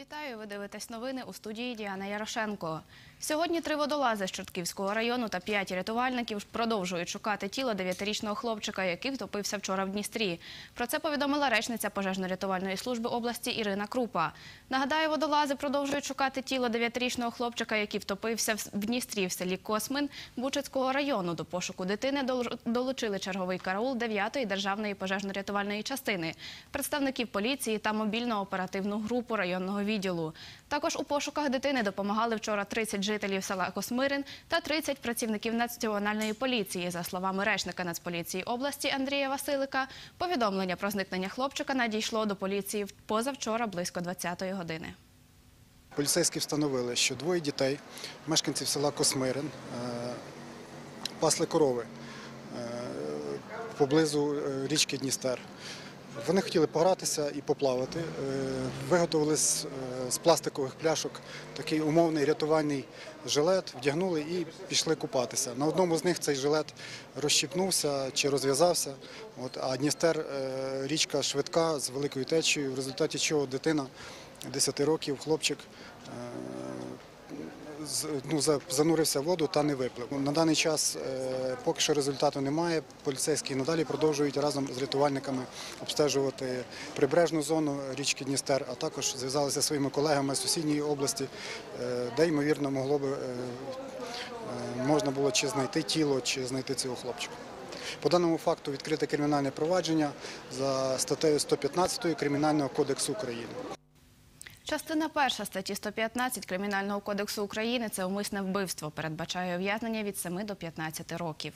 Вітаю! Ви дивитесь новини у студії Діана Ярошенко. Сьогодні 3 водолази з Чортківського району та 5 рятувальників продовжують шукати тіло 9-річного хлопчика, який втопився вчора в Дністрі. Про це повідомила речниця пожежно-рятувальної служби області Ірина Крупа. Нагадаю, водолази продовжують шукати тіло 9-річного хлопчика, який втопився в Дністрі в селі Космин Бучацького району. До пошуку дитини долучили черговий караул 9-ї державної пожежно-рятувальної частини, представників поліції та мобільну оперативну групу районного відділу. Також у пошуках дитини допомагали вчора 30 жителів села Космирин та 30 працівників Національної поліції. За словами речника Нацполіції області Андрія Василика, повідомлення про зникнення хлопчика надійшло до поліції позавчора близько 20-ї години. Поліцейські встановили, що двоє дітей, мешканців села Космирин, пасли корови поблизу річки Дністер. Вони хотіли погратися і поплавати. Виготовили з пластикових пляшок такий умовний рятувальний жилет, вдягнули і пішли купатися. На одному з них цей жилет розщіпнувся чи розв'язався, а Дністер – річка швидка з великою течією, в результаті чого дитина 10 років, хлопчик, занурився в воду та не виплив. На даний час поки що результату немає. Поліцейські надалі продовжують разом з рятувальниками обстежувати прибережну зону річки Дністер, а також зв'язалися зі своїми колегами з сусідньої області, де, ймовірно, можна було чи знайти тіло, чи знайти цього хлопчика. По даному факту відкрите кримінальне провадження за статтею 115 Кримінального кодексу України. Частина 1 статті 115 Кримінального кодексу України – це умисне вбивство. Передбачає ув'язнення від 7 до 15 років.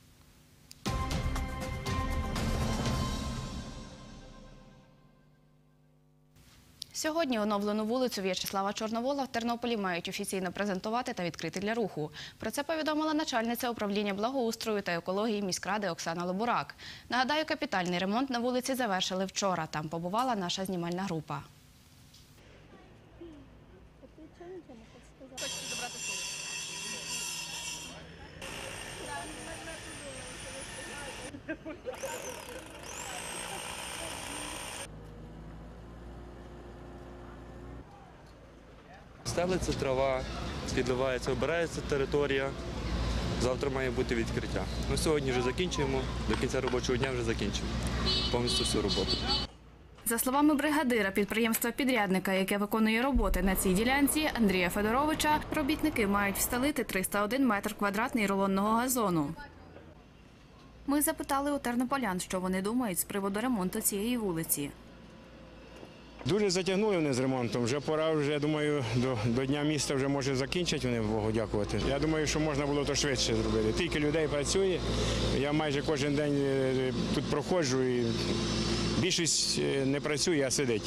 Сьогодні оновлену вулицю В'ячеслава Чорновола в Тернополі мають офіційно презентувати та відкрити для руху. Про це повідомила начальниця управління благоустрою та екології міськради Оксана Лобурак. Нагадаю, капітальний ремонт на вулиці завершили вчора. Там побувала наша знімальна група. Стелиться трава, підливається, обирається територія. Завтра має бути відкриття. Ми сьогодні вже закінчуємо, до кінця робочого дня вже закінчимо повністю всю роботу. За словами бригадира підприємства-підрядника, яке виконує роботи на цій ділянці, Андрія Федоровича, робітники мають встелити 301 метр квадратний рулонного газону. Ми запитали у тернополян, що вони думають з приводу ремонту цієї вулиці. Дуже затягнули вони з ремонтом. Вже пора, я думаю, до Дня міста вже може закінчать вони, Богу дякувати. Я думаю, що можна було то швидше зробити. Тільки людей працює, я майже кожен день тут проходжу і більшість не працює, а сидить.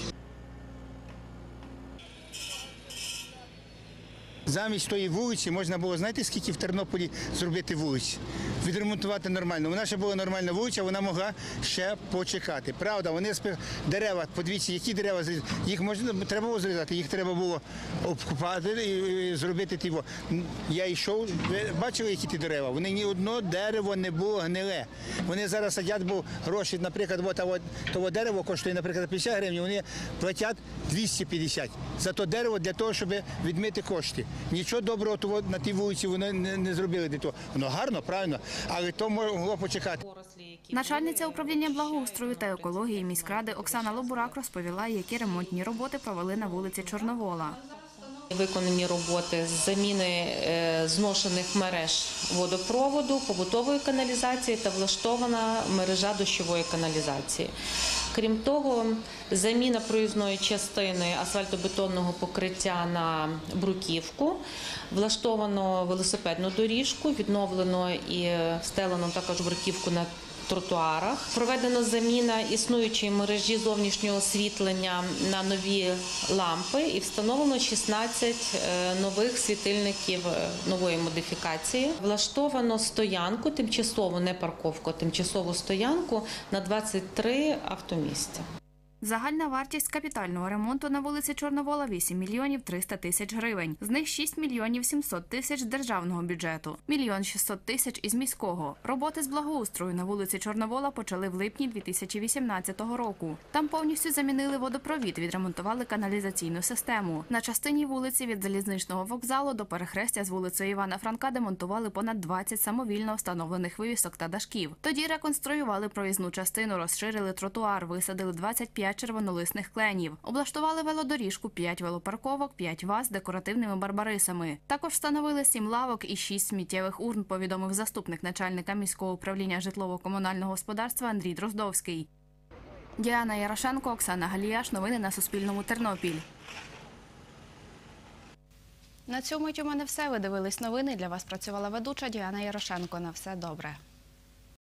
Замість тої вулиці можна було, знаєте, скільки в Тернополі зробити вулиць? Відремонтувати нормально. Вона ще була нормальна вулиця, вона могла ще почекати. Правда, вони дерева, подивіться, які дерева, їх треба було зрізати, їх треба було обкупати і зробити ті. Я йшов, ви бачили, які ті дерева? Вони ні одного дерева не було гниле. Вони зараз садять, бо гроші, наприклад, того дерево коштує, наприклад, 50 гривень, вони платять 250 за то дерево для того, щоб відмити кошти. Нічого доброго на тій вулиці вони не зробили для того. Воно гарно, правильно, але то могло почекати. Начальниця управління благоустрою та екології міськради Оксана Лобурак розповіла, які ремонтні роботи провели на вулиці Чорновола. Виконані роботи з заміни зношених мереж водопроводу, побутової каналізації та влаштована мережа дощової каналізації. Крім того, заміна проїзної частини асфальтобетонного покриття на бруківку, влаштовано велосипедну доріжку, відновлено і встелено також бруківку на тротуарах. Проведено заміна існуючої мережі зовнішнього освітлення на нові лампи і встановлено 16 нових світильників нової модифікації. Влаштовано стоянку, тимчасову, не парковку, а тимчасову стоянку на 23 автомісця. Загальна вартість капітального ремонту на вулиці Чорновола – 8 мільйонів 300 тисяч гривень. З них 6 мільйонів 700 тисяч з державного бюджету, 1 мільйон 600 тисяч із міського. Роботи з благоустрою на вулиці Чорновола почали в липні 2018 року. Там повністю замінили водопровід, відремонтували каналізаційну систему. На частині вулиці від залізничного вокзалу до перехрестя з вулицею Івана Франка демонтували понад 20 самовільно встановлених вивісок та дашків. Тоді реконструювали проїзну частину, розширили тротуар, висадили 25 червонолисних кленів. Облаштували велодоріжку, 5 велопарковок, 5 ваз з декоративними барбарисами. Також встановили 7 лавок і 6 сміттєвих урн, повідомив заступник начальника міського управління житлово-комунального господарства Андрій Дроздовський. Діана Ярошенко, Оксана Галіяш. Новини на Суспільному. Тернопіль. На цьому у мене все. Ви дивились новини. Для вас працювала ведуча Діана Ярошенко. На все добре.